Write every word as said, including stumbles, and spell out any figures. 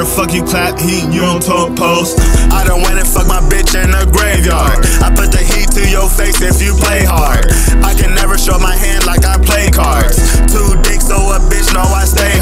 fuck you clap heat, you on top post. I done went and fucked my bitch in the graveyard. I put the heat to your face if you play hard. I can never show my hand like I play cards. Two dicks so a bitch know I stay